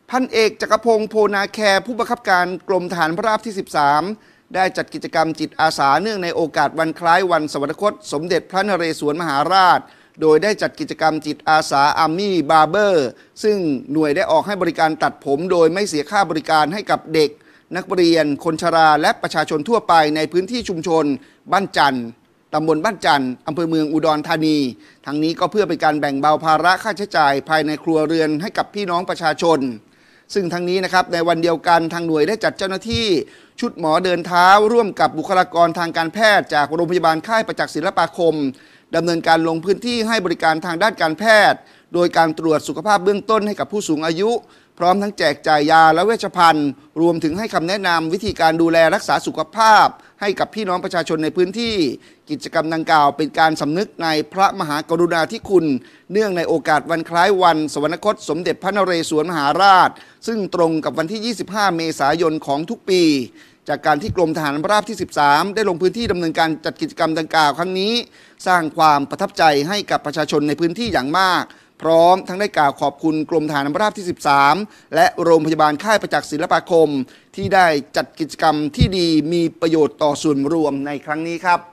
พันเอกจักรพงศ์โพนาแคผู้บังคับการกรมทหารราบที่ 13 ได้จัดกิจกรรมจิตอาสาเนื่องในโอกาสวันคล้ายวันสวรรคตสมเด็จพระนเรศวรมหาราชโดยได้จัดกิจกรรมจิตอาสาอาร์มี่บาร์เบอร์ซึ่งหน่วยได้ออกให้บริการตัดผมโดยไม่เสียค่าบริการให้กับเด็กนักเรียนคนชราและประชาชนทั่วไปในพื้นที่ชุมชนบ้านจันทร์ตำบลบ้านจันทร์อำเภอเมืองอุดรธานีทั้งนี้ก็เพื่อเป็นการแบ่งเบาภาระค่าใช้จ่ายภายในครัวเรือนให้กับพี่น้องประชาชนซึ่งทั้งนี้นะครับในวันเดียวกันทางหน่วยได้จัดเจ้าหน้าที่ชุดหมอเดินเท้าร่วมกับบุคลากรทางการแพทย์จากโรงพยาบาลค่ายประจักษ์ศิลปาคมดำเนินการลงพื้นที่ให้บริการทางด้านการแพทย์โดยการตรวจสุขภาพเบื้องต้นให้กับผู้สูงอายุพร้อมทั้งแจกจ่ายยาและเวชภัณฑ์รวมถึงให้คำแนะนำวิธีการดูแลรักษาสุขภาพให้กับพี่น้องประชาชนในพื้นที่กิจกรรมดังกล่าวเป็นการสำนึกในพระมหากรุณาธิคุณเนื่องในโอกาสวันคล้ายวันสวรรคตสมเด็จพระนเรศวรมหาราชซึ่งตรงกับวันที่ 25 เมษายนของทุกปีจากการที่กรมทหารราบที่ 13 ได้ลงพื้นที่ดำเนินการจัดกิจกรรมดังกล่าวครั้งนี้สร้างความประทับใจให้กับประชาชนในพื้นที่อย่างมากพร้อมทั้งได้กล่าวขอบคุณกรมทหารราบที่ 13 และโรงพยาบาลค่ายประจักษ์ศิลปาคมที่ได้จัดกิจกรรมที่ดีมีประโยชน์ต่อส่วนรวมในครั้งนี้ครับ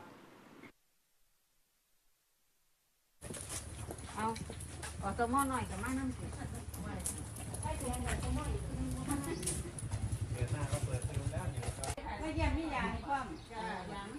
เอาตัวหม้อหน่อยกับมาน้ำสิไม่ยังไม่ยาให้ความ